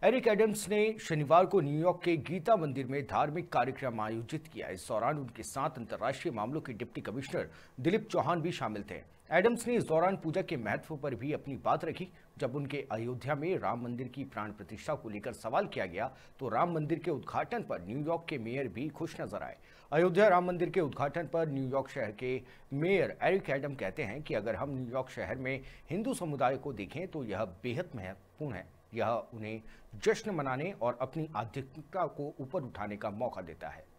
Eric Adams ने शनिवार को न्यूयॉर्क के गीता मंदिर में धार्मिक कार्यक्रम आयोजित किया। इस दौरान उनके साथ अंतर्राष्ट्रीय मामलों के डिप्टी कमिश्नर दिलीप चौहान भी शामिल थे। एडम्स ने इस दौरान पूजा के महत्व पर भी अपनी बात रखी। जब उनके अयोध्या में राम मंदिर की प्राण प्रतिष्ठा को लेकर सवाल किया गया तो राम मंदिर के उद्घाटन पर न्यूयॉर्क के मेयर भी खुश नजर आए। अयोध्या राम मंदिर के उद्घाटन पर न्यूयॉर्क शहर के मेयर एरिक एडम कहते हैं कि अगर हम न्यूयॉर्क शहर में हिंदू समुदाय को देखें तो यह बेहद महत्वपूर्ण है। यह उन्हें जश्न मनाने और अपनी आध्यात्मिकता को ऊपर उठाने का मौका देता है।